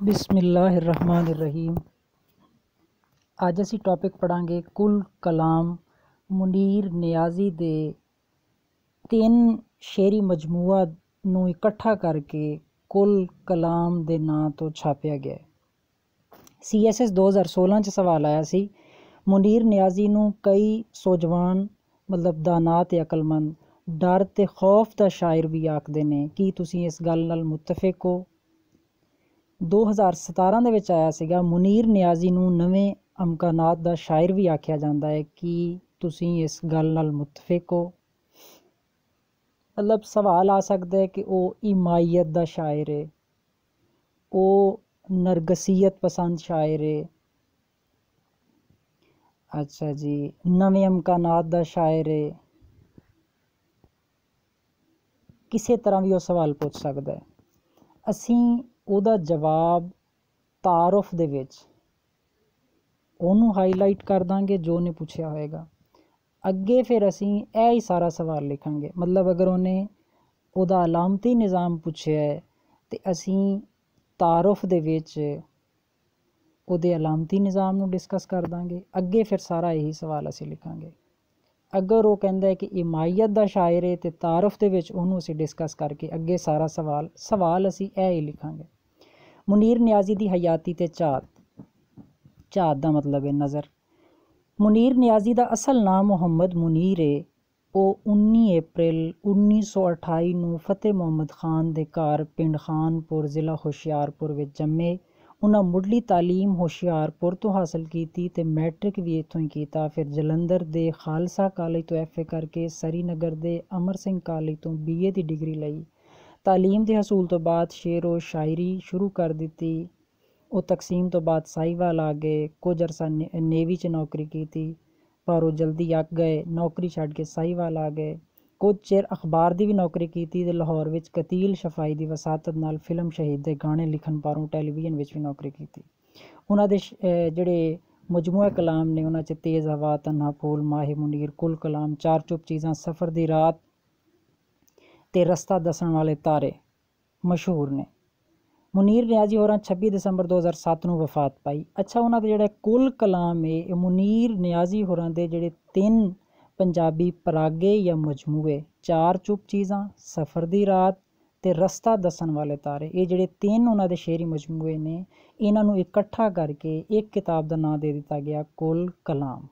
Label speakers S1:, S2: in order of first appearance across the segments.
S1: बिस्मिल्लाहिर्रहमानिर्रहीम। ਅੱਜ ਅਸੀਂ ਟੌਪਿਕ ਪੜਾਂਗੇ ਕੁਲ ਕਲਾਮ ਮੁਨੀਰ ਨਿਆਜ਼ੀ ਦੇ 3 ਸ਼ੇਰੀ ਮਜਮੂਆ ਨੂੰ ਇਕੱਠਾ ਕਰਕੇ ਕੁਲ ਕਲਾਮ ਦੇ ਨਾਂ ਤੋਂ ਛਾਪਿਆ ਗਿਆ ਹੈ। CSS 2016 ਚ ਸਵਾਲ ਆਇਆ ਸੀ, ਮੁਨੀਰ ਨਿਆਜ਼ੀ ਨੂੰ ਕਈ ਸੋਜਵਾਨ ਮਤਲਬ ਦਾਨਾ ਤੇ ਅਕਲਮੰਦ ਡਰ ਤੇ ਖੌਫ ਦਾ ਸ਼ਾਇਰ ਵੀ ਆਖਦੇ ਨੇ, ਕੀ ਤੁਸੀਂ ਇਸ ਗੱਲ ਨਾਲ ਮੁਤਫਿਕ ਹੋ? 2017 ਦੇ ਵਿੱਚ ਆਇਆ ਸੀਗਾ, ਮੁਨੀਰ ਨਿਆਜ਼ੀ ਨੂੰ ਨਵੇਂ ਅਮਕਾਨਾਤ ਦਾ ਸ਼ਾਇਰ ਵੀ ਆਖਿਆ ਜਾਂਦਾ ਹੈ, ਕੀ ਤੁਸੀਂ ਇਸ ਗੱਲ ਨਾਲ ਮੁਤਫਿਕ ਹੋ? ਮਤਲਬ ਸਵਾਲ ਆ ਸਕਦਾ ਹੈ ਕਿ ਉਹ ਇਮਾਇਤ ਦਾ ਸ਼ਾਇਰ ਹੈ, ਉਹ ਨਰਗਸੀਅਤ ਪਸੰਦ ਸ਼ਾਇਰ ਹੈ, ਅੱਛਾ ਜੀ ਨਵੇਂ ਅਮਕਾਨਾਤ ਦਾ ਸ਼ਾਇਰ ਹੈ, ਕਿਸੇ ਤਰ੍ਹਾਂ ਵੀ ਉਹ ਸਵਾਲ ਪੁੱਛ ਸਕਦਾ ਹੈ। ਅਸੀਂ ਉਹਦਾ ਜਵਾਬ ਤਾਰਫ ਦੇ ਵਿੱਚ ਉਹਨੂੰ ਹਾਈਲਾਈਟ ਕਰ ਦਾਂਗੇ ਜੋ ਉਹਨੇ ਪੁੱਛਿਆ ਹੋਏਗਾ। ਅੱਗੇ ਫਿਰ ਅਸੀਂ ਇਹ ਹੀ ਸਾਰਾ ਸਵਾਲ ਲਿਖਾਂਗੇ। ਮਤਲਬ ਅਗਰ ਉਹਨੇ ਉਹਦਾ ਅਲਾਮਤੀ ਨਿਜ਼ਾਮ ਪੁੱਛਿਆ ਹੈ ਤੇ ਅਸੀਂ ਤਾਰਫ ਦੇ ਵਿੱਚ ਉਹਦੇ ਅਲਾਮਤੀ ਨਿਜ਼ਾਮ ਨੂੰ ਡਿਸਕਸ ਕਰ ਦਾਂਗੇ। ਅੱਗੇ ਫਿਰ ਸਾਰਾ ਇਹੀ ਸਵਾਲ ਅਸੀਂ ਲਿਖਾਂਗੇ। ਅਗਰ ਉਹ ਕਹਿੰਦਾ ਹੈ ਕਿ ਇਮਾਇਤ ਦਾ ਸ਼ਾਇਰ ਹੈ ਤੇ ਤਾਰਫ ਦੇ ਵਿੱਚ ਉਹਨੂੰ ਅਸੀਂ ਡਿਸਕਸ ਕਰਕੇ ਅੱਗੇ ਸਾਰਾ ਸਵਾਲ ਅਸੀਂ ਇਹ ਹੀ ਲਿਖਾਂਗੇ। ਮੁਨੀਰ ਨਿਆਜ਼ੀ ਦੀ ਹਯਾਤੀ ਤੇ ਝਾਤ ਦਾ ਮਤਲਬ ਹੈ ਨਜ਼ਰ। ਮੁਨੀਰ ਨਿਆਜ਼ੀ ਦਾ ਅਸਲ ਨਾਮ ਮੁਹੰਮਦ ਮੁਨੀਰ ਹੈ। ਉਹ 19 ਅਪ੍ਰੈਲ 1928 ਨੂੰ ਫਤਿਹ ਮੁਹੰਮਦ ਖਾਨ ਦੇ ਘਰ ਪਿੰਡ ਖਾਨਪੁਰ ਜ਼ਿਲ੍ਹਾ ਹੁਸ਼ਿਆਰਪੁਰ ਵਿੱਚ ਜੰਮੇ। ਉਹਨਾਂ ਮੁੱਢਲੀ ਤਾਲੀਮ ਹੁਸ਼ਿਆਰਪੁਰ ਤੋਂ ਹਾਸਲ ਕੀਤੀ ਤੇ ਮੈਟ੍ਰਿਕ ਵੀ ਇੱਥੋਂ ਹੀ ਕੀਤਾ। ਫਿਰ ਜਲੰਧਰ ਦੇ ਖਾਲਸਾ ਕਾਲਜ ਤੋਂ FA ਕਰਕੇ ਸ੍ਰੀਨਗਰ ਦੇ ਅਮਰ ਸਿੰਘ ਕਾਲਜ ਤੋਂ BA ਦੀ ਡਿਗਰੀ ਲਈ। ਤਾਲੀਮ ਦੇ ਹਸੂਲ ਤੋਂ ਬਾਅਦ ਸ਼ੇਰ ਓ ਸ਼ਾਇਰੀ ਸ਼ੁਰੂ ਕਰ ਦਿੱਤੀ। ਉਹ ਤਕਸੀਮ ਤੋਂ ਬਾਅਦ ਸਾਹੀਵਾਲ ਆ ਗਏ। ਕੁਝ ਅਰਸਾ ਨੇਵੀ 'ਚ ਨੌਕਰੀ ਕੀਤੀ ਪਰ ਉਹ ਜਲਦੀ ਅੱਕ ਗਏ। ਨੌਕਰੀ ਛੱਡ ਕੇ ਸਾਹੀਵਾਲ ਆ ਗਏ। ਕੁਝ ਚਿਰ ਅਖਬਾਰ ਦੀ ਵੀ ਨੌਕਰੀ ਕੀਤੀ ਤੇ ਲਾਹੌਰ ਵਿੱਚ ਕਤੀਲ ਸ਼ਫਾਈ ਦੀ ਵਸਾਤਤ ਨਾਲ ਫਿਲਮ ਸ਼ਹੀਦ ਦੇ ਗਾਣੇ ਲਿਖਣ ਪਾਰੋਂ ਟੈਲੀਵਿਜ਼ਨ ਵਿੱਚ ਵੀ ਨੌਕਰੀ ਕੀਤੀ। ਉਹਨਾਂ ਦੇ ਜਿਹੜੇ ਮਜਮੂਆ ਕਲਾਮ ਨੇ ਉਹਨਾਂ 'ਚ ਤੇਜ਼ ਹਵਾ, ਤਨਹਾ ਫੂਲ, ਮਾਹੇ ਮੁਨੀਰ, ਕੁਲ ਕਲਾਮ, ਚਾਰ ਚੁੱਪ ਚੀਜ਼ਾਂ, ਸਫ਼ਰ ਦੀ ਰਾਤ ਤੇ ਰਸਤਾ ਦੱਸਣ ਵਾਲੇ ਤਾਰੇ ਮਸ਼ਹੂਰ ਨੇ। ਮੁਨੀਰ ਨਿਆਜ਼ੀ ਹੋਰਾਂ 26 ਦਸੰਬਰ 2007 ਨੂੰ ਵਫਾਤ ਪਾਈ। ਅੱਛਾ, ਉਹਨਾਂ ਦਾ ਜਿਹੜਾ ਕੁਲ ਕਲਾਮ ਹੈ ਇਹ ਮੁਨੀਰ ਨਿਆਜ਼ੀ ਹੋਰਾਂ ਦੇ ਜਿਹੜੇ 3 ਪੰਜਾਬੀ ਪਰਾਗੇ ਜਾਂ ਮਜਮੂਏ, ਚਾਰ ਚੁੱਪ ਚੀਜ਼ਾਂ, ਸਫ਼ਰ ਦੀ ਰਾਤ ਤੇ ਰਸਤਾ ਦੱਸਣ ਵਾਲੇ ਤਾਰੇ, ਇਹ ਜਿਹੜੇ 3 ਉਹਨਾਂ ਦੇ ਸ਼ੇਰੀ ਮਜਮੂਏ ਨੇ, ਇਹਨਾਂ ਨੂੰ ਇਕੱਠਾ ਕਰਕੇ ਇੱਕ ਕਿਤਾਬ ਦਾ ਨਾਂ ਦੇ ਦਿੱਤਾ ਗਿਆ ਕੁਲ ਕਲਾਮ।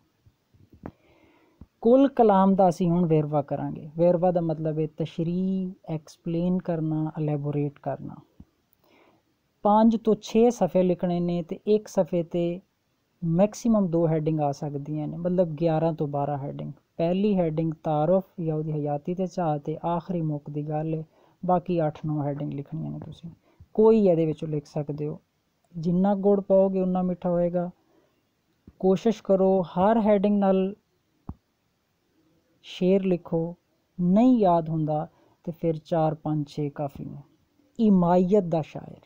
S1: ਕੁਲ ਕਲਾਮ ਦਾ ਅਸੀਂ ਹੁਣ ਵੇਰਵਾ ਕਰਾਂਗੇ। ਵੇਰਵਾ ਦਾ ਮਤਲਬ ਹੈ ਤਸ਼ਰੀਹ, ਐਕਸਪਲੇਨ ਕਰਨਾ, ਐਲੈਬੋਰੇਟ ਕਰਨਾ। 5 ਤੋਂ 6 ਸਫ਼ੇ ਲਿਖਣੇ ਨੇ ਤੇ ਇੱਕ ਸਫ਼ੇ ਤੇ ਮੈਕਸੀਮਮ 2 ਹੈਡਿੰਗ ਆ ਸਕਦੀਆਂ ਨੇ, ਮਤਲਬ 11 ਤੋਂ 12 ਹੈਡਿੰਗ। ਪਹਿਲੀ ਹੈਡਿੰਗ ਤਾਰਫ ਜਾਂ ਉਹਦੀ ਹਯਾਤੀ ਤੇ ਝਾਤ ਤੇ ਆਖਰੀ ਮੁੱਕ ਦੀ ਗੱਲ ਹੈ। ਬਾਕੀ 8-9 ਹੈਡਿੰਗ ਲਿਖਣੀਆਂ ਨੇ। ਤੁਸੀਂ ਕੋਈ ਇਹਦੇ ਵਿੱਚੋਂ ਲਿਖ ਸਕਦੇ ਹੋ। ਜਿੰਨਾ ਗੁੜ ਪਾਓਗੇ ਉਨਾ ਮਿੱਠਾ ਹੋਏਗਾ। ਕੋਸ਼ਿਸ਼ ਕਰੋ ਹਰ ਹੈਡਿੰਗ ਨਾਲ ਸ਼ੇਰ ਲਿਖੋ। ਨਹੀਂ ਯਾਦ ਹੁੰਦਾ ਤੇ ਫਿਰ 4-5-6 ਕਾਫੀ ਨੇ। ਇਮਾਇਤ ਦਾ ਸ਼ਾਇਰ।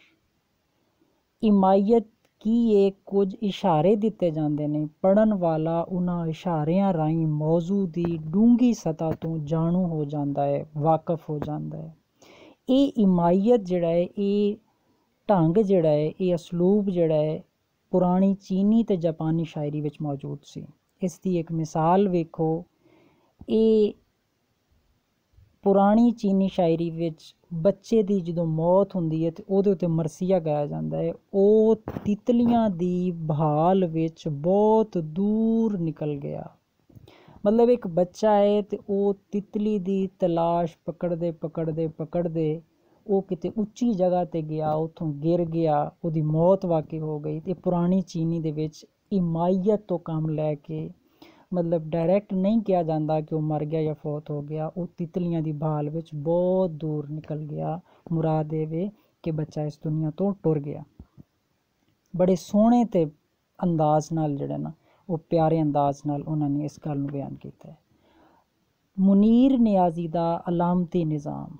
S1: ਇਮਾਇਤ ਕੀ ਇਹ ਕੁਝ ਇਸ਼ਾਰੇ ਦਿੱਤੇ ਜਾਂਦੇ ਨੇ, ਪੜ੍ਹਨ ਵਾਲਾ ਉਹਨਾਂ ਇਸ਼ਾਰਿਆਂ ਰਾਹੀਂ ਮੌਜੂ ਦੀ ਡੂੰਘੀ ਸਤ੍ਹਾ ਤੋਂ ਜਾਣੂ ਹੋ ਜਾਂਦਾ ਹੈ, ਵਾਕਫ ਹੋ ਜਾਂਦਾ ਹੈ। ਇਹ ਇਮਾਇਤ ਜਿਹੜਾ ਹੈ, ਇਹ ਢੰਗ ਜਿਹੜਾ ਹੈ, ਇਹ ਅਸਲੂਬ ਜਿਹੜਾ ਹੈ, ਪੁਰਾਣੀ ਚੀਨੀ ਤੇ ਜਾਪਾਨੀ ਸ਼ਾਇਰੀ ਵਿੱਚ ਮੌਜੂਦ ਸੀ। ਇਸ ਦੀ ਇੱਕ ਮਿਸਾਲ ਵੇਖੋ। ਇਹ ਪੁਰਾਣੀ ਚੀਨੀ ਸ਼ਾਇਰੀ ਵਿੱਚ ਬੱਚੇ ਦੀ ਜਦੋਂ ਮੌਤ ਹੁੰਦੀ ਹੈ ਤੇ ਉਹਦੇ ਉੱਤੇ ਮਰਸੀਆ ਗਾਇਆ ਜਾਂਦਾ ਹੈ। ਉਹ ਤਿਤਲੀਆਂ ਦੀ ਬਹਾਲ ਵਿੱਚ ਬਹੁਤ ਦੂਰ ਨਿਕਲ ਗਿਆ। ਮਤਲਬ ਇੱਕ ਬੱਚਾ ਹੈ ਤੇ ਉਹ ਤਿਤਲੀ ਦੀ ਤਲਾਸ਼ ਪਕੜਦੇ ਉਹ ਕਿਤੇ ਉੱਚੀ ਜਗ੍ਹਾ ਤੇ ਗਿਆ, ਉੱਥੋਂ ਗਿਰ ਗਿਆ, ਉਹਦੀ ਮੌਤ ਵਾਕਈ ਹੋ ਗਈ। ਤੇ ਪੁਰਾਣੀ ਚੀਨੀ ਦੇ ਵਿੱਚ ਇਮਾਇਤ ਤੋਂ ਕੰਮ ਲੈ ਕੇ, ਮਤਲਬ ਡਾਇਰੈਕਟ ਨਹੀਂ ਕਿਹਾ ਜਾਂਦਾ ਕਿ ਉਹ ਮਰ ਗਿਆ ਜਾਂ ਫੌਤ ਹੋ ਗਿਆ, ਉਹ ਤਿਤਲੀਆਂ ਦੀ ਬਹਾਲ ਵਿੱਚ ਬਹੁਤ ਦੂਰ ਨਿਕਲ ਗਿਆ। ਮੁਰਾਦ ਇਹ ਵੇ ਕਿ ਬੱਚਾ ਇਸ ਦੁਨੀਆ ਤੋਂ ਟੁਰ ਗਿਆ। ਬੜੇ ਸੋਹਣੇ ਤੇ ਅੰਦਾਜ਼ ਨਾਲ ਜਿਹੜਾ ਨਾ, ਉਹ ਪਿਆਰੇ ਅੰਦਾਜ਼ ਨਾਲ ਉਹਨਾਂ ਨੇ ਇਸ ਗੱਲ ਨੂੰ ਬਿਆਨ ਕੀਤਾ ਹੈ। ਮੁਨੀਰ ਨਿਆਜ਼ੀ ਦਾ ਅਲਾਮਤੀ ਨਿਜ਼ਾਮ।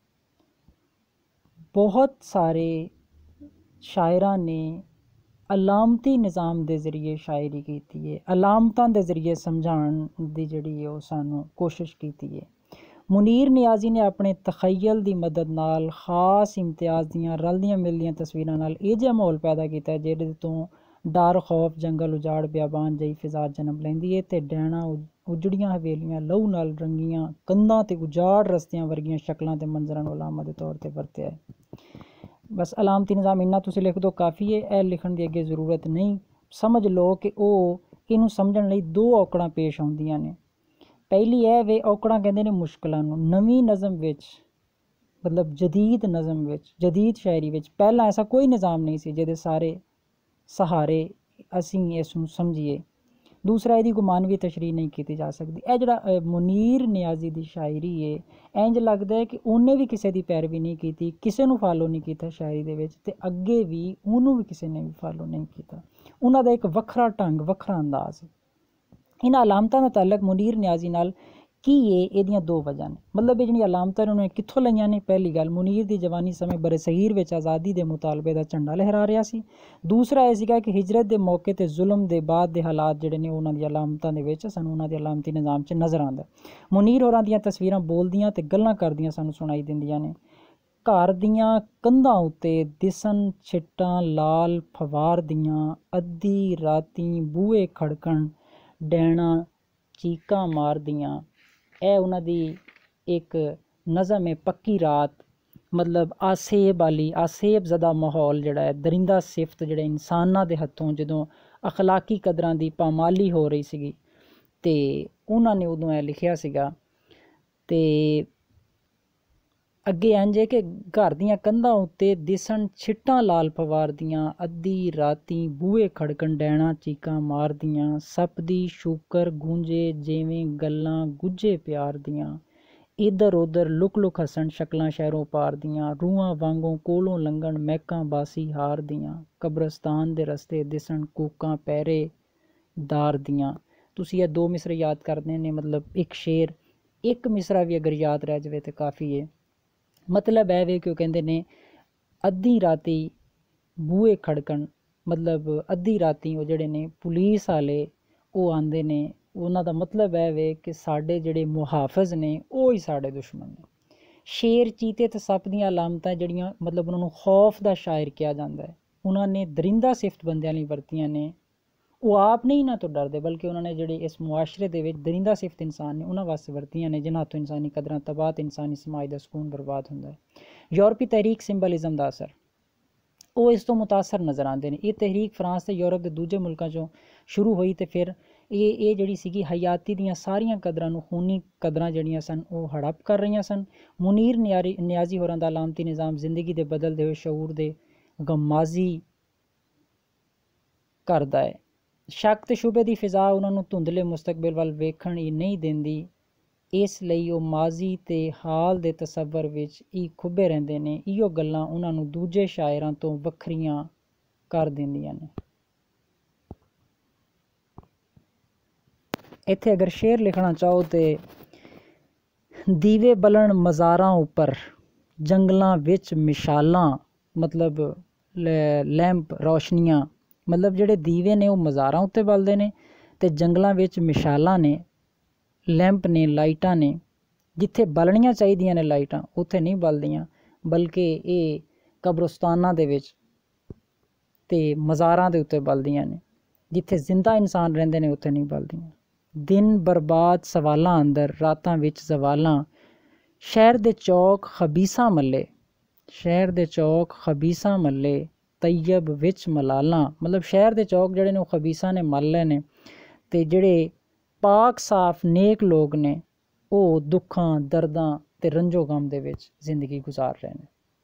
S1: ਬਹੁਤ ਸਾਰੇ ਸ਼ਾਇਰਾਂ ਨੇ ਅਲਾਮਤੀ ਨਿਜ਼ਾਮ ਦੇ ਜ਼ਰੀਏ ਸ਼ਾਇਰੀ ਕੀਤੀ ਹੈ। ਅਲਾਮਤਾਂ ਦੇ ਜ਼ਰੀਏ ਸਮਝਾਉਣ ਦੀ ਜਿਹੜੀ ਉਹ ਸਾਨੂੰ ਕੋਸ਼ਿਸ਼ ਕੀਤੀ ਹੈ। मुनीर नियाज़ी ने अपने तखयल की मदद नाल खास इम्तियाज़ दियां रलदियां मिलदियां तस्वीरां नाल इह जिहा माहौल पैदा कीता जिहदे तो डर खौफ जंगल उजाड़ बियाबान जही फिज़ा जन्म लैंदी है ते डैना उजड़ियां हवेलियां लहू नाल रंगियां कंधां ते उजाड़ रस्तियां वर्गियां शक्लां ते मंजरां नूं अलामत दे तौर ते वरतिया है। बस अलामती निज़ाम इन्ना तुसीं लिख दो काफ़ी है, ਇਹ लिखण ਦੀ ਅੱਗੇ ਜ਼ਰੂਰਤ नहीं। समझ लो कि ਉਹ ਇਹਨੂੰ ਸਮਝਣ ਲਈ ਦੋ ਔਕੜਾਂ ਪੇਸ਼ ਆਉਂਦੀਆਂ ਨੇ। ਪਹਿਲੀ ਇਹ ਵੇ ਔਕੜਾਂ ਕਹਿੰਦੇ ਨੇ ਮੁਸ਼ਕਲਾਂ ਨੂੰ। ਨਵੀਂ ਨਜ਼ਮ ਵਿੱਚ ਮਤਲਬ ਜਦੀਦ ਨਜ਼ਮ ਵਿੱਚ ਜਦੀਦ ਸ਼ਾਇਰੀ ਵਿੱਚ ਪਹਿਲਾਂ ਐਸਾ ਕੋਈ ਨਿਜ਼ਾਮ ਨਹੀਂ ਸੀ ਜਿਹਦੇ ਸਾਰੇ ਸਹਾਰੇ ਅਸੀਂ ਇਸ ਨੂੰ ਸਮਝੀਏ। दूसरा ਇਹਦੀ ਕੋਈ ਮਾਨਵੀ ਤਸ਼ਰੀਹ नहीं की जा सकती। ਇਹ ਜਿਹੜਾ ਮੁਨੀਰ ਨਿਆਜ਼ੀ ਦੀ ਸ਼ਾਇਰੀ ਹੈ ਇੰਜ ਲੱਗਦਾ ਹੈ ਕਿ ਉਹਨੇ ਵੀ ਕਿਸੇ ਦੀ ਪੈਰਵੀ ਨਹੀਂ ਕੀਤੀ, ਕਿਸੇ ਨੂੰ ਫਾਲੋ ਨਹੀਂ ਕੀਤਾ ਸ਼ਾਇਰੀ ਦੇ ਵਿੱਚ, ਤੇ ਅੱਗੇ ਵੀ ਉਹਨੂੰ ਵੀ ਕਿਸੇ ਨੇ ਵੀ ਫਾਲੋ ਨਹੀਂ ਕੀਤਾ। ਉਹਨਾਂ ਦਾ ਇੱਕ ਵੱਖਰਾ ਢੰਗ ਵੱਖਰਾ ਅੰਦਾਜ਼ ਹੈ। ਇਹਨਾਂ ਅਲਾਮਤਾਂ ਦਾ ਤਾਲੁਕ ਮੁਨੀਰ ਨਿਆਜ਼ੀ ਨਾਲ ਕੀ ਹੈ? ਇਹਦੀਆਂ ਦੋ ਵਜ੍ਹਾ ਨੇ। ਮਤਲਬ ਇਹ ਜਿਹੜੀਆਂ ਅਲਾਮਤਾਂ ਨੇ ਉਹਨੇ ਕਿੱਥੋਂ ਲਈਆਂ ਨੇ? ਪਹਿਲੀ ਗੱਲ, ਮੁਨੀਰ ਦੀ ਜਵਾਨੀ ਸਮੇਂ ਬਰੇ ਸਗੀਰ ਵਿੱਚ ਆਜ਼ਾਦੀ ਦੇ ਮੁਤਾਲਬੇ ਦਾ ਝੰਡਾ ਲਹਿਰਾ ਰਿਹਾ ਸੀ। ਦੂਸਰਾ ਇਹ ਸੀਗਾ ਕਿ ਹਿਜਰਤ ਦੇ ਮੌਕੇ ਤੇ ਜ਼ੁਲਮ ਦੇ ਬਾਅਦ ਦੇ ਹਾਲਾਤ ਜਿਹੜੇ ਨੇ ਉਹਨਾਂ ਦੀਆਂ ਅਲਾਮਤਾਂ ਦੇ ਵਿੱਚ ਸਾਨੂੰ ਉਹਨਾਂ ਦੇ ਅਲਾਮਤੀ ਨਿਜ਼ਾਮ 'ਚ ਨਜ਼ਰ ਆਉਂਦਾ। ਮੁਨੀਰ ਹੋਰਾਂ ਦੀਆਂ ਤਸਵੀਰਾਂ ਬੋਲਦੀਆਂ ਤੇ ਗੱਲਾਂ ਕਰਦੀਆਂ ਸਾਨੂੰ ਸੁਣਾਈ ਦਿੰਦੀਆਂ ਨੇ। ਘਰ ਦੀਆਂ ਕੰਧਾਂ ਉੱਤੇ ਦਿਸਣ ਛਿੱਟਾਂ ਲਾਲ ਫਵਾਰ ਦੀਆਂ, ਅੱਧੀ ਰਾਤੀ ਬੂਹੇ ਖੜਕਣ ਡੈਣਾ ਚੀਕਾਂ ਮਾਰਦੀਆਂ। ਇਹ ਉਹਨਾਂ ਦੀ ਇੱਕ ਨਜ਼ਮ ਹੈ ਪੱਕੀ ਰਾਤ। ਮਤਲਬ ਆਸੇਬ ਵਾਲੀ ਆਸੇਬ ਜ਼ਦਾ ਮਾਹੌਲ ਜਿਹੜਾ ਹੈ, ਦਰਿੰਦਾ ਸਿਫਤ ਜਿਹੜੇ ਇਨਸਾਨਾਂ ਦੇ ਹੱਥੋਂ ਜਦੋਂ ਅਖਲਾਕੀ ਕਦਰਾਂ ਦੀ ਪਾਮਾਲੀ ਹੋ ਰਹੀ ਸੀਗੀ ਤੇ ਉਹਨਾਂ ਨੇ ਉਦੋਂ ਇਹ ਲਿਖਿਆ ਸੀਗਾ। ਤੇ ਅੱਗੇ ਇੰਝ ਹੈ ਕਿ ਘਰ ਦੀਆਂ ਕੰਧਾਂ ਉੱਤੇ ਦਿਸਣ ਛਿੱਟਾਂ ਲਾਲ ਫਵਾਰ ਦੀਆਂ, ਅੱਧੀ ਰਾਤੀ ਬੂਹੇ ਖੜਕਣ ਡੈਣਾ ਚੀਕਾਂ ਮਾਰਦੀਆਂ, ਸੱਪ ਦੀ ਸ਼ੂਕਰ ਗੂੰਜੇ ਜਿਵੇਂ ਗੱਲਾਂ ਗੁੱਝੇ ਪਿਆਰ ਦੀਆਂ, ਇੱਧਰ ਉੱਧਰ ਲੁਕ ਲੁਕ ਹੱਸਣ ਸ਼ਕਲਾਂ ਸ਼ਹਿਰੋਂ ਪਾਰ ਦੀਆਂ, ਰੂਹਾਂ ਵਾਂਗੋਂ ਕੋਲੋਂ ਲੰਘਣ ਮਹਿਕਾਂ ਬਾਸੀ ਹਾਰ ਦੀਆਂ, ਕਬਰਸਤਾਨ ਦੇ ਰਸਤੇ ਦਿਸਣ ਕੂਕਾਂ ਪਹਿਰੇ ਦਾਰ ਦੀਆਂ। ਤੁਸੀਂ ਇਹ ਦੋ ਮਿਸਰੇ ਯਾਦ ਕਰਦੇ ਨੇ। ਮਤਲਬ ਇੱਕ ਸ਼ੇਰ ਇੱਕ ਮਿਸਰਾ ਵੀ ਅਗਰ ਯਾਦ ਰਹਿ ਜਾਵੇ ਤਾਂ ਕਾਫੀ ਹੈ। ਮਤਲਬ ਇਹ ਵੇ ਕਿ ਉਹ ਕਹਿੰਦੇ ਨੇ ਅੱਧੀ ਰਾਤੀ ਬੂਹੇ ਖੜਕਣ, ਮਤਲਬ ਅੱਧੀ ਰਾਤੀ ਉਹ ਜਿਹੜੇ ਨੇ ਪੁਲਿਸ ਵਾਲੇ ਉਹ ਆਉਂਦੇ ਨੇ। ਉਹਨਾਂ ਦਾ ਮਤਲਬ ਇਹ ਵੇ ਕਿ ਸਾਡੇ ਜਿਹੜੇ ਮੁਹਾਫਿਜ਼ ਨੇ ਉਹ ਹੀ ਸਾਡੇ ਦੁਸ਼ਮਣ ਨੇ। ਸ਼ੇਰ ਚੀਤੇ ਤੇ ਸੱਪ ਦੀਆਂ ਅਲਾਮਤਾਂ ਜਿਹੜੀਆਂ ਮਤਲਬ ਉਹਨਾਂ ਨੂੰ ਖੌਫ ਦਾ ਸ਼ਾਇਰ ਕਿਹਾ ਜਾਂਦਾ ਹੈ, ਉਹਨਾਂ ਨੇ ਦਰਿੰਦਾ ਸਿਫਤ ਬੰਦਿਆਂ ਲਈ ਵਰਤੀਆਂ ਨੇ। ਉਹ ਆਪ ਨਹੀਂ ਇਹਨਾਂ ਤੋਂ ਡਰਦੇ ਬਲਕਿ ਉਹਨਾਂ ਨੇ ਜਿਹੜੇ ਇਸ ਮੁਆਸ਼ਰੇ ਦੇ ਵਿੱਚ ਦਰਿੰਦਾ ਸਿਫਤ ਇਨਸਾਨ ਨੇ ਉਹਨਾਂ ਵਾਸਤੇ ਵਰਤੀਆਂ ਨੇ ਜਿਨ੍ਹਾਂ ਤੋਂ ਇਨਸਾਨੀ ਕਦਰਾਂ ਤਬਾਹ ਤੇ ਇਨਸਾਨੀ ਸਮਾਜ ਦਾ ਸਕੂਨ ਬਰਬਾਦ ਹੁੰਦਾ ਹੈ। ਯੂਰਪੀ ਤਹਿਰੀਕ ਸਿੰਬਲਿਜ਼ਮ ਦਾ ਅਸਰ ਉਹ ਇਸ ਤੋਂ ਮੁਤਾਸਰ ਨਜ਼ਰ ਆਉਂਦੇ ਨੇ। ਇਹ ਤਹਿਰੀਕ ਫਰਾਂਸ ਤੇ ਯੂਰਪ ਦੇ ਦੂਜੇ ਮੁਲਕਾਂ 'ਚੋਂ ਸ਼ੁਰੂ ਹੋਈ ਤੇ ਫਿਰ ਇਹ ਜਿਹੜੀ ਸੀਗੀ ਹਯਾਤੀ ਦੀਆਂ ਸਾਰੀਆਂ ਕਦਰਾਂ ਨੂੰ, ਖੂਨੀ ਕਦਰਾਂ ਜਿਹੜੀਆਂ ਸਨ ਉਹ ਹੜੱਪ ਕਰ ਰਹੀਆਂ ਸਨ। ਮੁਨੀਰ ਨਿਆਜ਼ੀ ਹੋਰਾਂ ਦਾ ਅਲਾਮਤੀ ਨਿਜ਼ਾਮ ਜ਼ਿੰਦਗੀ ਦੇ ਬਦਲਦੇ ਹੋਏ ਸ਼ਊਰ ਦੇ ਗਮਾਜ਼ੀ ਕਰਦਾ ਹੈ। ਸ਼ੱਕ ਤੇ ਸ਼ੁਬੇ ਦੀ ਫਿਜ਼ਾ ਉਹਨਾਂ ਨੂੰ ਧੁੰਦਲੇ ਮੁਸਤਕਬਲ ਵੱਲ ਵੇਖਣ ਹੀ ਨਹੀਂ ਦਿੰਦੀ, ਇਸ ਲਈ ਉਹ ਮਾਜ਼ੀ ਤੇ ਹਾਲ ਦੇ ਤਸੱਵਰ ਵਿੱਚ ਹੀ ਖੁੱਬੇ ਰਹਿੰਦੇ ਨੇ। ਇਹੋ ਗੱਲਾਂ ਉਹਨਾਂ ਨੂੰ ਦੂਜੇ ਸ਼ਾਇਰਾਂ ਤੋਂ ਵੱਖਰੀਆਂ ਕਰ ਦਿੰਦੀਆਂ ਨੇ। ਇੱਥੇ ਅਗਰ ਸ਼ੇਰ ਲਿਖਣਾ ਚਾਹੋ ਤੇ ਦੀਵੇ ਬਲਣ ਮਜ਼ਾਰਾਂ ਉੱਪਰ ਜੰਗਲਾਂ ਵਿੱਚ ਮਿਸਾਲਾਂ, ਮਤਲਬ ਲੈਂਪ ਰੌਸ਼ਨੀਆਂ, ਮਤਲਬ ਜਿਹੜੇ ਦੀਵੇ ਨੇ ਉਹ ਮਜ਼ਾਰਾਂ ਉੱਤੇ ਬਲਦੇ ਨੇ ਤੇ ਜੰਗਲਾਂ ਵਿੱਚ ਮਿਸਾਲਾਂ ਨੇ, ਲੈਂਪ ਨੇ, ਲਾਈਟਾਂ ਨੇ। ਜਿੱਥੇ ਬਲਣੀਆਂ ਚਾਹੀਦੀਆਂ ਨੇ ਲਾਈਟਾਂ ਉੱਥੇ ਨਹੀਂ ਬਲਦੀਆਂ ਬਲਕਿ ਇਹ ਕਬਰਸਤਾਨਾਂ ਦੇ ਵਿੱਚ ਤੇ ਮਜ਼ਾਰਾਂ ਦੇ ਉੱਤੇ ਬਲਦੀਆਂ ਨੇ। ਜਿੱਥੇ ਜ਼ਿੰਦਾ ਇਨਸਾਨ ਰਹਿੰਦੇ ਨੇ ਉੱਥੇ ਨਹੀਂ ਬਲਦੀਆਂ। ਦਿਨ ਬਰਬਾਦ ਸਵਾਲਾਂ ਅੰਦਰ, ਰਾਤਾਂ ਵਿੱਚ ਜ਼ਵਾਲਾਂ, ਸ਼ਹਿਰ ਦੇ ਚੌਕ ਖਬੀਸਾਂ ਮੱਲੇ, ਸ਼ਹਿਰ ਦੇ ਚੌਕ ਖਬੀਸਾਂ ਮੱਲੇ, ਤੈਯਬ ਵਿੱਚ ਮਲਾਲਾਂ। ਮਤਲਬ ਸ਼ਹਿਰ ਦੇ ਚੌਕ ਜਿਹੜੇ ਨੇ ਉਹ ਖਬੀਸਾਂ ਨੇ ਮੱਲ ਲਏ ਨੇ ਤੇ ਜਿਹੜੇ ਪਾਕ ਸਾਫ ਨੇਕ ਲੋਕ ਨੇ ਉਹ ਦੁੱਖਾਂ ਦਰਦਾਂ ਤੇ ਰੰਜੋ ਗਮ ਦੇ ਵਿੱਚ ਜ਼ਿੰਦਗੀ ਗੁਜ਼ਾਰ ਰਹੇ ਨੇ।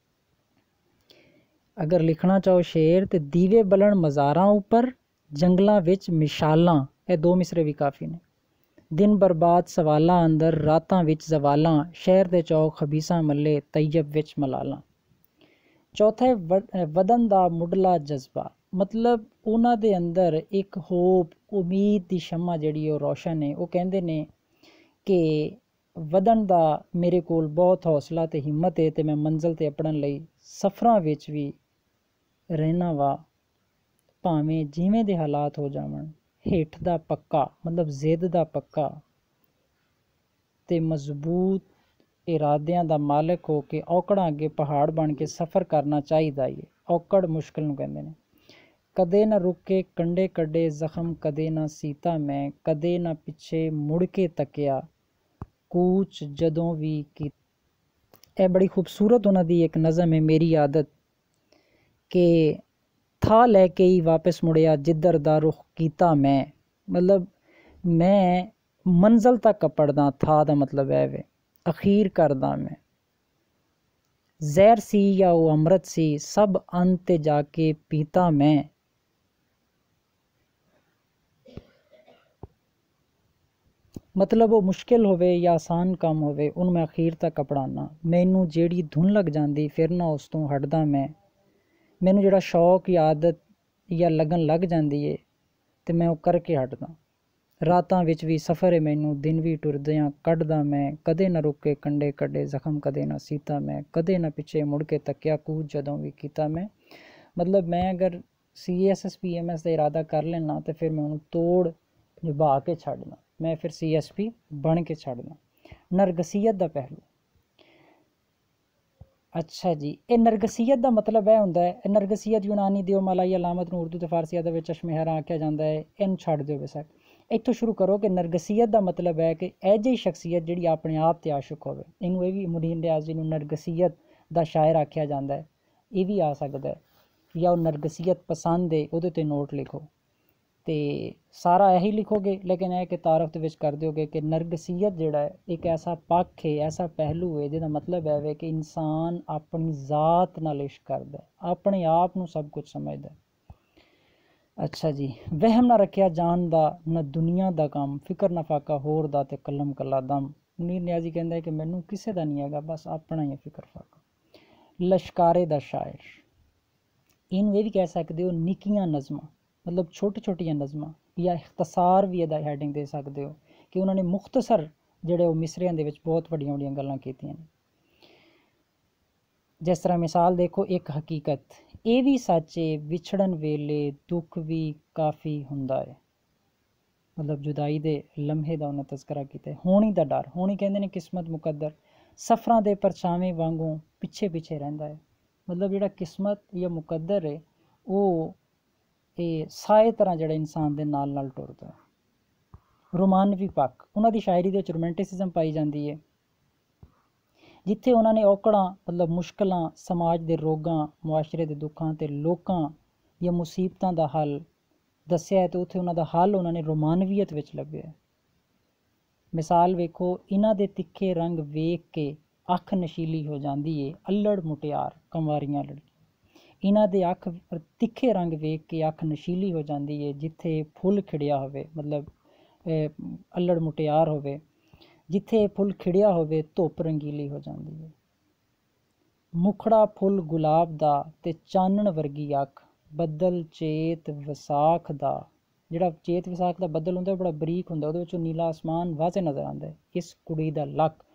S1: ਅਗਰ ਲਿਖਣਾ ਚਾਹੋ ਸ਼ੇਰ ਤੇ ਦੀਵੇ ਬਲਣ ਮਜ਼ਾਰਾਂ ਉੱਪਰ ਜੰਗਲਾਂ ਵਿੱਚ ਮਿਸਾਲਾਂ, ਇਹ ਦੋ ਮਿਸਰੇ ਵੀ ਕਾਫੀ ਨੇ। ਦਿਨ ਬਰਬਾਦ ਸਵਾਲਾਂ ਅੰਦਰ, ਰਾਤਾਂ ਵਿੱਚ ਜ਼ਵਾਲਾਂ, ਸ਼ਹਿਰ ਦੇ ਚੌਕ ਖਬੀਸਾਂ ਮੱਲੇ, ਤੈਯਬ ਵਿੱਚ ਮਲਾਲਾਂ। ਚੌਥਾ ਹੈ ਵਧਣ ਦਾ ਮੁੱਢਲਾ ਜਜ਼ਬਾ। ਮਤਲਬ ਉਹਨਾਂ ਦੇ ਅੰਦਰ ਇੱਕ ਹੋਪ, ਉਮੀਦ ਦੀ ਸ਼ਮਾ ਜਿਹੜੀ ਉਹ ਰੋਸ਼ਨ ਹੈ। ਉਹ ਕਹਿੰਦੇ ਨੇ ਕਿ ਵਧਣ ਦਾ ਮੇਰੇ ਕੋਲ ਬਹੁਤ ਹੌਸਲਾ ਤੇ ਹਿੰਮਤ ਹੈ ਤੇ ਮੈਂ ਮੰਜ਼ਿਲ ਤੇ ਅਪੜਨ ਲਈ ਸਫ਼ਰਾਂ ਵਿੱਚ ਵੀ ਰਹਿਣਾ ਵਾ, ਭਾਵੇਂ ਜਿਵੇਂ ਦੇ ਹਾਲਾਤ ਹੋ ਜਾਵਣ। ਹੇਠ ਦਾ ਪੱਕਾ, ਮਤਲਬ ਜ਼ਿੱਦ ਦਾ ਪੱਕਾ ਤੇ ਮਜ਼ਬੂਤ ਇਰਾਦਿਆਂ ਦਾ ਮਾਲਕ ਹੋ ਕੇ ਔਕੜਾਂ ਅੱਗੇ ਪਹਾੜ ਬਣ ਕੇ ਸਫ਼ਰ ਕਰਨਾ ਚਾਹੀਦਾ ਏ। ਔਕੜ ਮੁਸ਼ਕਿਲ ਨੂੰ ਕਹਿੰਦੇ ਨੇ। ਕਦੇ ਨਾ ਰੁਕੇ ਕੰਡੇ ਕੱਢੇ ਜ਼ਖਮ, ਕਦੇ ਨਾ ਸੀਤਾ ਮੈਂ, ਕਦੇ ਨਾ ਪਿੱਛੇ ਮੁੜ ਕੇ ਤੱਕਿਆ ਕੂਚ ਜਦੋਂ ਵੀ ਕੀ। ਇਹ ਬੜੀ ਖੂਬਸੂਰਤ ਉਹਨਾਂ ਦੀ ਇੱਕ ਨਜ਼ਮ ਹੈ, ਮੇਰੀ ਆਦਤ, ਕਿ ਥਾ ਲੈ ਕੇ ਹੀ ਵਾਪਸ ਮੁੜਿਆ ਜਿੱਧਰ ਦਾ ਰੁਖ ਕੀਤਾ ਮੈਂ। ਮਤਲਬ ਮੈਂ ਮੰਜ਼ਲ ਤੱਕ ਪੜਦਾ, ਥਾ ਦਾ ਮਤਲਬ ਹੈ ਵੇ ਅਖੀਰ ਕਰਦਾ ਮੈਂ। ਜ਼ਹਿਰ ਸੀ ਜਾਂ ਉਹ ਅੰਮ੍ਰਿਤ ਸੀ, ਸਭ ਅੰਤ ਤੇ ਜਾ ਕੇ ਪੀਤਾ ਮੈਂ। ਮਤਲਬ ਉਹ ਮੁਸ਼ਕਿਲ ਹੋਵੇ ਜਾਂ ਆਸਾਨ ਕੰਮ ਹੋਵੇ, ਉਹਨੂੰ ਮੈਂ ਅਖੀਰ ਤੱਕ ਅਪਣਾਉਣਾ। ਮੈਨੂੰ ਜਿਹੜੀ ਧੁਨ ਲੱਗ ਜਾਂਦੀ ਫਿਰ ਨਾ ਉਸ ਤੋਂ ਹਟਦਾ ਮੈਂ। ਮੈਨੂੰ ਜਿਹੜਾ ਸ਼ੌਕ ਜਾਂ ਆਦਤ ਜਾਂ ਲਗਨ ਲੱਗ ਜਾਂਦੀ ਏ ਤੇ ਮੈਂ ਉਹ ਕਰਕੇ ਹਟਦਾ। ਰਾਤਾਂ ਵਿੱਚ ਵੀ ਸਫ਼ਰ ਹੈ ਮੈਨੂੰ, ਦਿਨ ਵੀ ਟੁਰਦਿਆਂ ਕੱਢਦਾ ਮੈਂ। ਕਦੇ ਨਾ ਰੁਕੇ ਕੰਡੇ ਕੱਢੇ ਜ਼ਖਮ, ਕਦੇ ਨਾ ਸੀਤਾ ਮੈਂ, ਕਦੇ ਨਾ ਪਿੱਛੇ ਮੁੜ ਕੇ ਤੱਕਿਆ ਕੂਚ ਜਦੋਂ ਵੀ ਕੀਤਾ ਮੈਂ। ਮਤਲਬ ਮੈਂ ਅਗਰ CSS PMS ਦਾ ਇਰਾਦਾ ਕਰ ਲੈਣਾ ਤੇ ਫਿਰ ਮੈਂ ਉਹਨੂੰ ਤੋੜ ਨਿਭਾ ਕੇ ਛੱਡਣਾ, ਮੈਂ ਫਿਰ CSP ਬਣ ਕੇ ਛੱਡਣਾ। ਨਰਗਸੀਅਤ ਦਾ ਪਹਿਲੂ। ਅੱਛਾ ਜੀ, ਇਹ ਨਰਗਸੀਅਤ ਦਾ ਮਤਲਬ ਇਹ ਹੁੰਦਾ ਹੈ, ਨਰਗਸੀਅਤ ਯੂਨਾਨੀ ਦਿਓ ਮਲਾਈ ਅਲਾਮਤ ਨੂੰ ਉਰਦੂ ਤੇ ਫਾਰਸੀ ਅਦਬ ਵਿੱਚ ਚਸ਼ਮੇ ਹੈਰਾਂ ਆਖਿਆ ਜਾਂਦਾ ਹੈ। ਇਹਨੂੰ ਛੱਡ ਦਿਓ ਬੇਸ਼ੱਕ, ਇੱਥੋਂ ਸ਼ੁਰੂ ਕਰੋ ਕਿ ਨਰਗਸੀਅਤ ਦਾ ਮਤਲਬ ਹੈ ਕਿ ਇਹ ਜਿਹੀ ਸ਼ਖਸੀਅਤ ਜਿਹੜੀ ਆਪਣੇ ਆਪ ਤੇ ਆਸ਼ਿਕ ਹੋਵੇ। ਇਹਨੂੰ ਇਹ ਵੀ ਮੁਨੀਰ ਨਿਆਜ਼ੀ ਨੂੰ ਨਰਗਸੀਅਤ ਦਾ ਸ਼ਾਇਰ ਆਖਿਆ ਜਾਂਦਾ ਹੈ, ਇਹ ਵੀ ਆ ਸਕਦਾ ਹੈ। ਜਾਂ ਉਹ ਨਰਗਸੀਅਤ ਪਸੰਦ ਹੈ, ਉਹਦੇ ਤੇ ਨੋਟ ਲਿਖੋ ਤੇ ਸਾਰਾ ਇਹੀ ਲਿਖੋਗੇ, ਲੇਕਿਨ ਇਹ ਕਿ ਤਾਰਫ ਦੇ ਵਿੱਚ ਕਰ ਦਿਓਗੇ ਕਿ ਨਰਗਸੀਅਤ ਜਿਹੜਾ ਹੈ ਇੱਕ ਐਸਾ ਪੱਖ ਹੈ, ਐਸਾ ਪਹਿਲੂ ਹੈ ਜਿਹਦਾ ਮਤਲਬ ਹੈ ਵੇ ਕਿ ਇਨਸਾਨ ਆਪਣੀ ਜ਼ਾਤ ਨਾਲ ਇਸ਼ਕ ਕਰਦਾ, ਆਪਣੇ ਆਪ ਨੂੰ ਸਭ ਕੁਝ ਸਮਝਦਾ। ਅੱਛਾ ਜੀ, ਵਹਿਮ ਨਾ ਰੱਖਿਆ ਜਾਨ ਦਾ, ਨਾ ਦੁਨੀਆ ਦਾ ਕੰਮ, ਫਿਕਰ ਨਾ ਫਾਕਾ ਹੋਰ ਦਾ ਤੇ ਕਲਮ ਕੱਲਾ ਦਮ। ਮੁਨੀਰ ਨਿਆਜ਼ੀ ਕਹਿੰਦਾ ਹੈ ਕਿ ਮੈਨੂੰ ਕਿਸੇ ਦਾ ਨਹੀਂ ਹੈਗਾ, ਬਸ ਆਪਣਾ ਹੀ ਹੈ ਫਿਕਰ ਫਾਕਾ। ਲਸ਼ਕਾਰੇ ਦਾ ਸ਼ਾਇਰ, ਇਹਨੂੰ ਇਹ ਵੀ ਕਹਿ ਸਕਦੇ ਹੋ ਨਿੱਕੀਆਂ ਨਜ਼ਮਾਂ, ਮਤਲਬ ਛੋਟੀ ਛੋਟੀਆਂ ਨਜ਼ਮਾਂ, ਜਾਂ ਇਖਤਸਾਰ ਵੀ ਇਹਦਾ ਹੈਡਿੰਗ ਦੇ ਸਕਦੇ ਹੋ ਕਿ ਉਹਨਾਂ ਨੇ ਮੁਖਤਸਰ ਜਿਹੜੇ ਉਹ ਮਿਸਰਿਆਂ ਦੇ ਵਿੱਚ ਬਹੁਤ ਵੱਡੀਆਂ ਵੱਡੀਆਂ ਗੱਲਾਂ ਕੀਤੀਆਂ ਨੇ। ਜਿਸ ਤਰ੍ਹਾਂ ਮਿਸਾਲ ਦੇਖੋ, ਇੱਕ ਹਕੀਕਤ ਇਹ ਵੀ ਸੱਚ ਏ, ਵਿਛੜਨ ਵੇਲੇ ਦੁੱਖ ਵੀ ਕਾਫੀ ਹੁੰਦਾ ਹੈ। ਮਤਲਬ ਜੁਦਾਈ ਦੇ ਲਮਹੇ ਦਾ ਉਹਨੇ ਤਜ਼ਕਰਾ ਕੀਤਾ ਹੈ। ਹੋਣੀ ਦਾ ਡਰ, ਹੋਣੀ ਕਹਿੰਦੇ ਨੇ ਕਿਸਮਤ ਮੁਕੱਦਰ, ਸਫਰਾਂ ਦੇ ਪਰਛਾਵੇਂ ਵਾਂਗੂ ਪਿੱਛੇ ਪਿੱਛੇ ਰਹਿੰਦਾ ਹੈ। ਮਤਲਬ ਜਿਹੜਾ ਕਿਸਮਤ ਜਾਂ ਮੁਕੱਦਰ ਹੈ ਉਹ ਇਹ ਸਾਏ ਤਰ੍ਹਾਂ ਜਿਹੜਾ ਇਨਸਾਨ ਦੇ ਨਾਲ ਨਾਲ ਟੁਰਦਾ ਹੈ। ਰੋਮਾਨਵੀ ਪੱਖ, ਉਹਨਾਂ ਦੀ ਸ਼ਾਇਰੀ ਦੇ ਵਿੱਚ ਰੋਮੈਂਟਿਸਿਜ਼ਮ ਪਾਈ ਜਾਂਦੀ ਹੈ, ਜਿੱਥੇ ਉਹਨਾਂ ਨੇ ਔਕੜਾਂ ਮਤਲਬ ਮੁਸ਼ਕਲਾਂ, ਸਮਾਜ ਦੇ ਰੋਗਾਂ, ਮੁਆਸ਼ਰੇ ਦੇ ਦੁੱਖਾਂ ਤੇ ਲੋਕਾਂ ਦੀਆਂ ਮੁਸੀਬਤਾਂ ਦਾ ਹੱਲ ਦੱਸਿਆ ਹੈ, ਤੇ ਉੱਥੇ ਉਹਨਾਂ ਦਾ ਹੱਲ ਉਹਨਾਂ ਨੇ ਰੋਮਾਨਵੀਅਤ ਵਿੱਚ ਲੱਭਿਆ। ਮਿਸਾਲ ਵੇਖੋ, ਇਹਨਾਂ ਦੇ ਤਿੱਖੇ ਰੰਗ ਵੇਖ ਕੇ ਅੱਖ ਨਸ਼ੀਲੀ ਹੋ ਜਾਂਦੀ ਏ, ਅਲੜ ਮੁਟਿਆਰ ਕੰਵਾਰੀਆਂ ਲੜਕੀ। ਇਹਨਾਂ ਦੇ ਅੱਖ ਤਿੱਖੇ ਰੰਗ ਵੇਖ ਕੇ ਅੱਖ ਨਸ਼ੀਲੀ ਹੋ ਜਾਂਦੀ ਏ, ਜਿੱਥੇ ਫੁੱਲ ਖਿੜਿਆ ਹੋਵੇ, ਮਤਲਬ ਅਲੜ ਮੁਟਿਆਰ ਹੋਵੇ, ਜਿੱਥੇ ਫੁੱਲ ਖਿੜਿਆ ਹੋਵੇ ਧੁੱਪ ਰੰਗੀਲੀ ਹੋ ਜਾਂਦੀ ਹੈ। ਮੁਖੜਾ ਫੁੱਲ ਗੁਲਾਬ ਦਾ ਤੇ ਚਾਨਣ ਵਰਗੀ ਅੱਖ, ਬੱਦਲ ਚੇਤ ਵਿਸਾਖ ਦਾ। ਜਿਹੜਾ ਚੇਤ ਵਿਸਾਖ ਦਾ ਬੱਦਲ ਹੁੰਦਾ ਉਹ ਬੜਾ ਬਰੀਕ ਹੁੰਦਾ, ਉਹਦੇ ਵਿੱਚੋਂ ਨੀਲਾ ਆਸਮਾਨ ਵਾਜ਼ੇ ਨਜ਼ਰ ਆਉਂਦਾ ਹੈ। ਇਸ ਕੁੜੀ ਦਾ ਲੱਕ।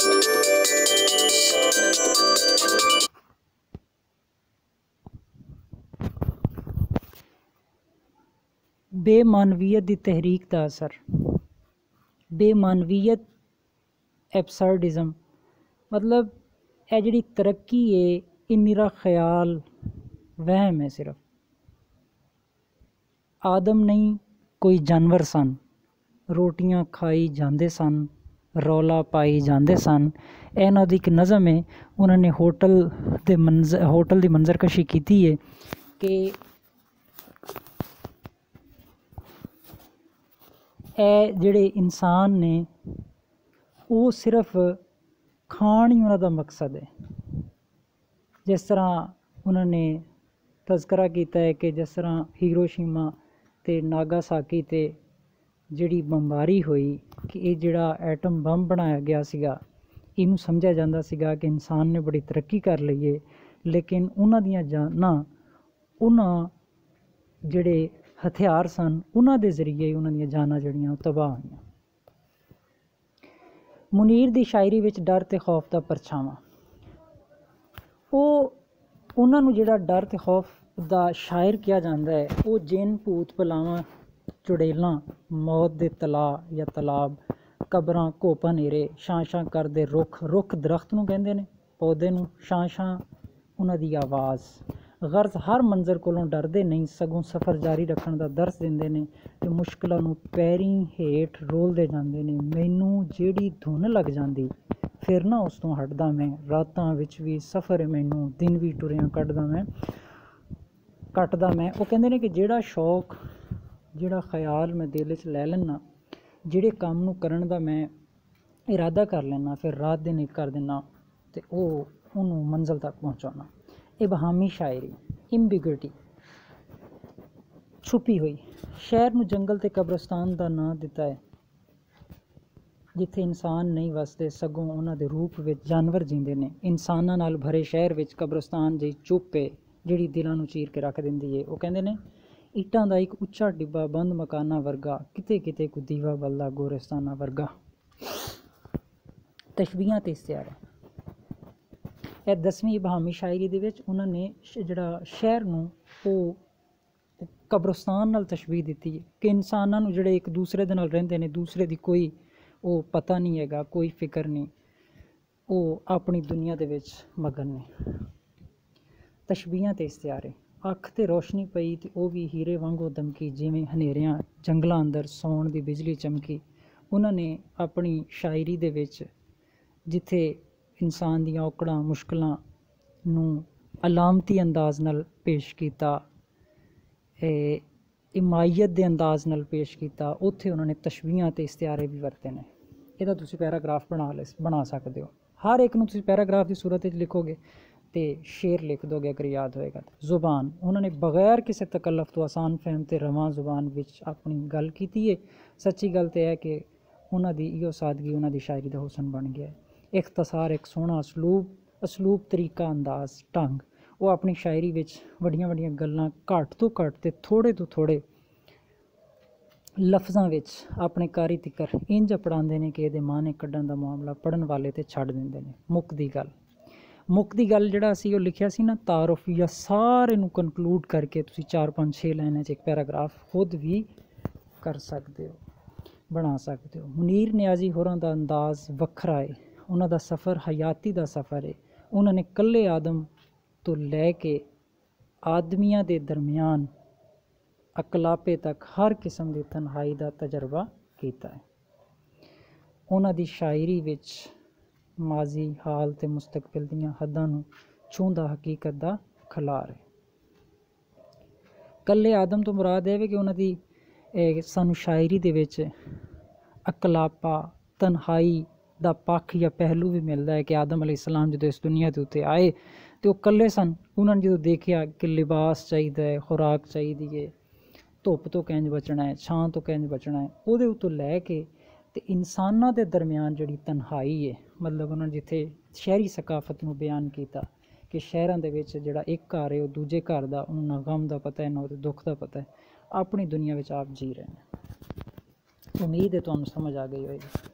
S1: ਬੇਮਾਨਵੀਅਤ ਦੀ ਤਹਿਰੀਕ ਦਾ ਅਸਰ। ਬੇਮਾਨਵੀਅਤ, ਐਬਸਰਡਿਜ਼ਮ, ਮਤਲਬ ਇਹ ਜਿਹੜੀ ਤਰੱਕੀ ਹੈ ਇਹ ਨਿਰਾ ਖਿਆਲ ਵਹਿਮ ਹੈ। ਸਿਰਫ ਆਦਮ ਨਹੀਂ ਕੋਈ ਜਾਨਵਰ ਸਨ, ਰੋਟੀਆਂ ਖਾਈ ਜਾਂਦੇ ਸਨ, ਰੌਲਾ ਪਾਈ ਜਾਂਦੇ ਸਨ। ਇਹਨਾਂ ਦੀ ਇੱਕ ਨਜ਼ਮ ਹੈ, ਉਹਨਾਂ ਨੇ ਹੋਟਲ ਦੀ ਮੰਜ਼ਰਕਸ਼ੀ ਕੀਤੀ ਹੈ ਕਿ ਇਹ ਜਿਹੜੇ ਇਨਸਾਨ ਨੇ ਉਹ ਸਿਰਫ ਖਾਣ ਹੀ ਉਹਨਾਂ ਦਾ ਮਕਸਦ ਹੈ। ਜਿਸ ਤਰ੍ਹਾਂ ਉਹਨਾਂ ਨੇ ਤਜ਼ਕਰਾ ਕੀਤਾ ਹੈ ਕਿ ਜਿਸ ਤਰ੍ਹਾਂ ਹੀਰੋਸ਼ੀਮਾ ਤੇ ਨਾਗਾਸਾਕੀ ਤੇ ਜਿਹੜੀ ਬੰਬਾਰੀ ਹੋਈ, ਕਿ ਇਹ ਜਿਹੜਾ ਐਟਮ ਬੰਬ ਬਣਾਇਆ ਗਿਆ ਸੀਗਾ, ਇਹਨੂੰ ਸਮਝਿਆ ਜਾਂਦਾ ਸੀਗਾ ਕਿ ਇਨਸਾਨ ਨੇ ਬੜੀ ਤਰੱਕੀ ਕਰ ਲਈ ਹੈ, ਲੇਕਿਨ ਉਹਨਾਂ ਦੀਆਂ ਜਾਨਾਂ, ਉਹਨਾਂ ਜਿਹੜੇ ਹਥਿਆਰ ਸਨ, ਉਹਨਾਂ ਦੇ ਜ਼ਰੀਏ ਉਹਨਾਂ ਦੀਆਂ ਜਾਨਾਂ ਜਿਹੜੀਆਂ ਉਹ ਤਬਾਹ ਹੋਈਆਂ। ਮੁਨੀਰ ਦੀ ਸ਼ਾਇਰੀ ਵਿੱਚ ਡਰ ਤੇ ਖੌਫ ਦਾ ਪਰਛਾਵਾਂ। ਉਹਨਾਂ ਨੂੰ ਜਿਹੜਾ ਡਰ ਤੇ ਖੌਫ ਦਾ ਸ਼ਾਇਰ ਕਿਹਾ ਜਾਂਦਾ ਹੈ, ਉਹ ਜਿੰਨ ਭੂਤ ਬਲਾਵਾਂ ਚੁੜੇਲਾਂ, ਮੌਤ ਦੇ ਤਲਾ ਜਾਂ ਤਲਾਬ, ਕਬਰਾਂ ਘੁੱਪ ਹਨੇਰੇ, ਛਾਂ ਛਾਂ ਕਰਦੇ ਰੁੱਖ, ਰੁੱਖ ਦਰਖਤ ਨੂੰ ਕਹਿੰਦੇ ਨੇ, ਪੌਦੇ ਨੂੰ, ਛਾਂ ਛਾਂ ਉਹਨਾਂ ਦੀ ਆਵਾਜ਼। ਗਰਜ਼ ਹਰ ਮੰਜ਼ਰ ਕੋਲੋਂ ਡਰਦੇ ਨਹੀਂ, ਸਗੋਂ ਸਫ਼ਰ ਜਾਰੀ ਰੱਖਣ ਦਾ ਦਰਸ ਦਿੰਦੇ ਨੇ ਤੇ ਮੁਸ਼ਕਿਲਾਂ ਨੂੰ ਪੈਰੀਂ ਹੇਠ ਰੋਲਦੇ ਜਾਂਦੇ ਨੇ। ਮੈਨੂੰ ਜਿਹੜੀ ਧੁਨ ਲੱਗ ਜਾਂਦੀ ਫਿਰ ਨਾ ਉਸ ਤੋਂ ਹਟਦਾ ਮੈਂ, ਰਾਤਾਂ ਵਿੱਚ ਵੀ ਸਫ਼ਰ ਮੈਨੂੰ, ਦਿਨ ਵੀ ਟੁਰਿਆਂ ਕੱਟਦਾ ਮੈਂ। ਉਹ ਕਹਿੰਦੇ ਨੇ ਕਿ ਜਿਹੜਾ ਸ਼ੌਕ, ਜਿਹੜਾ ਖਿਆਲ ਮੈਂ ਦਿਲ 'ਚ ਲੈ ਲੈਂਦਾ, ਜਿਹੜੇ ਕੰਮ ਨੂੰ ਕਰਨ ਦਾ ਮੈਂ ਇਰਾਦਾ ਕਰ ਲੈਂਦਾ, ਫਿਰ ਰਾਤ ਦਿਨ ਇੱਕ ਕਰ ਦਿੰਦਾ ਅਤੇ ਉਹਨੂੰ ਮੰਜ਼ਿਲ ਤੱਕ ਪਹੁੰਚਾਉਣਾ। ਇਬਹਾਮੀ ਸ਼ਾਇਰੀ, ਇੰਬੀਗੁਇਟੀ, ਛੁਪੀ ਹੋਈ। ਸ਼ਹਿਰ ਨੂੰ ਜੰਗਲ ਅਤੇ ਕਬਰਸਤਾਨ ਦਾ ਨਾਂ ਦਿੱਤਾ ਹੈ, ਜਿੱਥੇ ਇਨਸਾਨ ਨਹੀਂ ਵਸਦੇ, ਸਗੋਂ ਉਹਨਾਂ ਦੇ ਰੂਪ ਵਿੱਚ ਜਾਨਵਰ ਜੀਂਦੇ ਨੇ। ਇਨਸਾਨਾਂ ਨਾਲ ਭਰੇ ਸ਼ਹਿਰ ਵਿੱਚ ਕਬਰਸਤਾਨ ਜਿਹੀ ਚੁੱਪ ਹੈ, ਜਿਹੜੀ ਦਿਲਾਂ ਨੂੰ ਚੀਰ ਕੇ ਰੱਖ ਦਿੰਦੀ ਹੈ। ਉਹ ਕਹਿੰਦੇ ਨੇ ਇੱਟਾਂ ਦਾ ਇੱਕ ਉੱਚਾ ਡਿੱਬਾ ਬੰਦ ਮਕਾਨਾਂ ਵਰਗਾ, ਕਿਤੇ ਕਿਤੇ ਕੋਈ ਦੀਵਾ ਬਲਦਾ ਗੋਰਿਸਤਾਨਾਂ ਵਰਗਾ। ਤਸ਼ਬੀਹਾਂ ਅਤੇ ਇਸਤਿਆਰੇ, ਇਹ 10ਵੀਂ ਇਬਹਾਮੀ ਸ਼ਾਇਰੀ ਦੇ ਵਿੱਚ ਉਹਨਾਂ ਨੇ ਜਿਹੜਾ ਸ਼ਹਿਰ ਨੂੰ ਉਹ ਕਬਰਸਤਾਨ ਨਾਲ ਤਸ਼ਬੀਹ ਦਿੱਤੀ ਹੈ ਕਿ ਇਨਸਾਨਾਂ ਨੂੰ ਜਿਹੜੇ ਇੱਕ ਦੂਸਰੇ ਦੇ ਨਾਲ ਰਹਿੰਦੇ ਨੇ, ਦੂਸਰੇ ਦੀ ਕੋਈ ਉਹ ਪਤਾ ਨਹੀਂ ਹੈਗਾ, ਕੋਈ ਫਿਕਰ ਨਹੀਂ, ਉਹ ਆਪਣੀ ਦੁਨੀਆ ਦੇ ਵਿੱਚ ਮਗਨ ਨੇ। ਤਸ਼ਬੀਹਾਂ ਅਤੇ ਇਸਤਿਆਰੇ, ਅੱਖ 'ਤੇ ਰੋਸ਼ਨੀ ਪਈ ਅਤੇ ਉਹ ਵੀ ਹੀਰੇ ਵਾਂਗੂ ਦਮਕੀ, ਜਿਵੇਂ ਹਨੇਰਿਆਂ ਜੰਗਲਾਂ ਅੰਦਰ ਸੌਣ ਦੀ ਬਿਜਲੀ ਚਮਕੀ। ਉਹਨਾਂ ਨੇ ਆਪਣੀ ਸ਼ਾਇਰੀ ਦੇ ਵਿੱਚ ਜਿੱਥੇ ਇਨਸਾਨ ਦੀਆਂ ਔਕੜਾਂ ਮੁਸ਼ਕਲਾਂ ਨੂੰ ਅਲਾਮਤੀ ਅੰਦਾਜ਼ ਨਾਲ ਪੇਸ਼ ਕੀਤਾ, ਇਮਾਇਤ ਦੇ ਅੰਦਾਜ਼ ਨਾਲ ਪੇਸ਼ ਕੀਤਾ, ਉੱਥੇ ਉਹਨਾਂ ਨੇ ਤਸ਼ਬੀਹਾਂ ਅਤੇ ਇਸਤਿਆਰੇ ਵੀ ਵਰਤੇ ਨੇ। ਇਹਦਾ ਤੁਸੀਂ ਪੈਰਾਗ੍ਰਾਫ ਬਣਾ ਸਕਦੇ ਹੋ। ਹਰ ਇੱਕ ਨੂੰ ਤੁਸੀਂ ਪੈਰਾਗ੍ਰਾਫ ਦੀ ਸੂਰਤ ਵਿੱਚ ਲਿਖੋਗੇ ਅਤੇ ਸ਼ੇਰ ਲਿਖ ਦੋਗੇ ਅਗਰ ਯਾਦ ਹੋਏਗਾ। ਜ਼ੁਬਾਨ, ਉਹਨਾਂ ਨੇ ਬਗੈਰ ਕਿਸੇ ਤਕੱਲਫ ਤੋਂ ਆਸਾਨ ਫਹਿਮ ਅਤੇ ਰਵਾਂ ਜ਼ੁਬਾਨ ਵਿੱਚ ਆਪਣੀ ਗੱਲ ਕੀਤੀ ਹੈ। ਸੱਚੀ ਗੱਲ ਤਾਂ ਹੈ ਕਿ ਉਹਨਾਂ ਦੀ ਇਹੋ ਸਾਦਗੀ ਉਹਨਾਂ ਦੀ ਸ਼ਾਇਰੀ ਦਾ ਹੁਸਨ ਬਣ ਗਿਆ ਹੈ। ਇਖਤਸਾਰ, ਇੱਕ ਸੋਹਣਾ ਅਸਲੂਬ, ਤਰੀਕਾ, ਅੰਦਾਜ਼, ਢੰਗ। ਉਹ ਆਪਣੀ ਸ਼ਾਇਰੀ ਵਿੱਚ ਵੱਡੀਆਂ ਵੱਡੀਆਂ ਗੱਲਾਂ ਘੱਟ ਤੋਂ ਘੱਟ ਅਤੇ ਥੋੜ੍ਹੇ ਤੋਂ ਥੋੜ੍ਹੇ ਲਫ਼ਜ਼ਾਂ ਵਿੱਚ ਆਪਣੇ ਕਾਰੀ ਤਿੱਕਰ ਇੰਝ ਅਪਣਾਉਂਦੇ ਨੇ ਕਿ ਇਹਦੇ ਮਾਅਨੇ ਕੱਢਣ ਦਾ ਮਾਮਲਾ ਪੜ੍ਹਨ ਵਾਲੇ 'ਤੇ ਛੱਡ ਦਿੰਦੇ ਨੇ। ਮੁੱਕ ਦੀ ਗੱਲ ਜਿਹੜਾ ਅਸੀਂ ਉਹ ਲਿਖਿਆ ਸੀ ਨਾ, ਤਾਰਫ, ਜਾਂ ਸਾਰੇ ਨੂੰ ਕਨਕਲੂਡ ਕਰਕੇ ਤੁਸੀਂ 4-5-6 ਲਾਈਨਾਂ 'ਚ ਇੱਕ ਪੈਰਾਗ੍ਰਾਫ ਖੁਦ ਵੀ ਕਰ ਸਕਦੇ ਹੋ, ਬਣਾ ਸਕਦੇ ਹੋ। ਮੁਨੀਰ ਨਿਆਜ਼ੀ ਹੋਰਾਂ ਦਾ ਅੰਦਾਜ਼ ਵੱਖਰਾ ਹੈ, ਉਹਨਾਂ ਦਾ ਸਫ਼ਰ ਹਯਾਤੀ ਦਾ ਸਫ਼ਰ ਹੈ। ਉਹਨਾਂ ਨੇ ਇਕੱਲੇ ਆਦਮ ਤੋਂ ਲੈ ਕੇ ਆਦਮੀਆਂ ਦੇ ਦਰਮਿਆਨ ਅਕਲਾਪੇ ਤੱਕ ਹਰ ਕਿਸਮ ਦੀ ਤਨਹਾਈ ਦਾ ਤਜਰਬਾ ਕੀਤਾ ਹੈ। ਉਹਨਾਂ ਦੀ ਸ਼ਾਇਰੀ ਵਿੱਚ ਮਾਜ਼ੀ, ਹਾਲ ਅਤੇ ਮੁਸਤਕਬਲ ਦੀਆਂ ਹੱਦਾਂ ਨੂੰ ਛੂੰਹਦਾ ਹਕੀਕਤ ਦਾ ਖਿਲਾਰ ਹੈ। ਇਕੱਲੇ ਆਦਮ ਤੋਂ ਮੁਰਾਦ ਇਹ ਹੈ ਕਿ ਉਹਨਾਂ ਦੀ ਸਾਨੂੰ ਸ਼ਾਇਰੀ ਦੇ ਵਿੱਚ ਅਕਲਾਪਾ, ਤਨਹਾਈ ਦਾ ਪੱਖ ਜਾਂ ਪਹਿਲੂ ਵੀ ਮਿਲਦਾ ਹੈ ਕਿ ਆਦਮ ਅਲੈਹਿਸਲਾਮ ਜਦੋਂ ਇਸ ਦੁਨੀਆ ਦੇ ਉੱਤੇ ਆਏ ਅਤੇ ਉਹ ਇਕੱਲੇ ਸਨ। ਉਹਨਾਂ ਨੇ ਜਦੋਂ ਦੇਖਿਆ ਕਿ ਲਿਬਾਸ ਚਾਹੀਦਾ ਹੈ, ਖੁਰਾਕ ਚਾਹੀਦੀ ਹੈ, ਧੁੱਪ ਤੋਂ ਕਿੰਝ ਬਚਣਾ ਹੈ, ਛਾਂ ਤੋਂ ਕਿੰਝ ਬਚਣਾ ਹੈ, ਉਹਦੇ ਉੱਤੋਂ ਲੈ ਕੇ ਅਤੇ ਇਨਸਾਨਾਂ ਦੇ ਦਰਮਿਆਨ ਜਿਹੜੀ ਤਨਹਾਈ ਹੈ, ਮਤਲਬ ਉਹਨਾਂ ਨੇ ਜਿੱਥੇ ਸ਼ਹਿਰੀ ਸਕਾਫਤ ਨੂੰ ਬਿਆਨ ਕੀਤਾ ਕਿ ਸ਼ਹਿਰਾਂ ਦੇ ਵਿੱਚ ਜਿਹੜਾ ਇੱਕ ਘਰ ਹੈ ਉਹ ਦੂਜੇ ਘਰ ਦਾ ਉਹਨੂੰ ਨਾ ਗਮ ਦਾ ਪਤਾ ਹੈ ਨਾ ਉਹਦੇ ਦੁੱਖ ਦਾ ਪਤਾ ਹੈ। ਆਪਣੀ ਦੁਨੀਆ ਵਿੱਚ ਆਪ ਜੀ ਰਹੇ ਨੇ। ਉਮੀਦ ਹੈ ਤੁਹਾਨੂੰ ਸਮਝ ਆ ਗਈ ਹੋਏਗੀ।